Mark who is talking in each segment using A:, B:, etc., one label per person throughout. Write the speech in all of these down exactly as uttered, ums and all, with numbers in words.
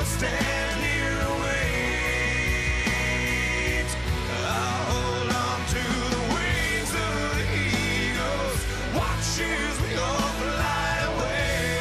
A: gonna stand here and wait. I'll hold on to the wings of the eagles, watch as we all fly away.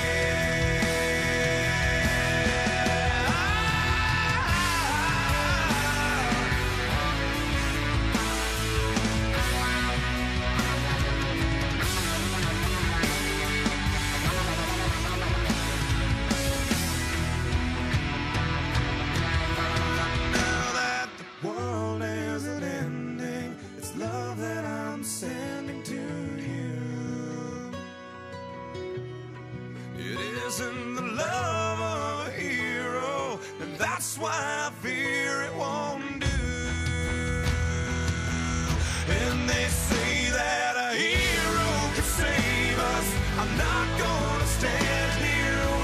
A: Sending to you. It isn't the love of a hero, and that's why I fear it won't do. And they say that a hero can save us. I'm not gonna stand here and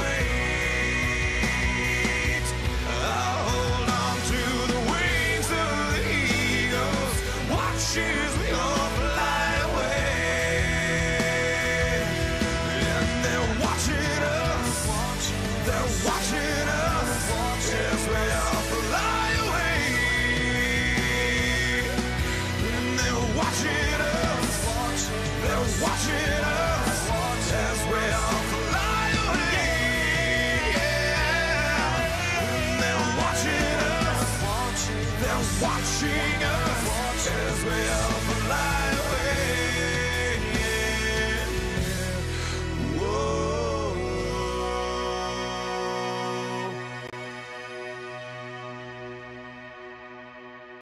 A: wait. I'll hold on to the wings of the eagles, watch as we all watching us as we all fly away. Yeah. They're watching us. They're watching us as we all fly.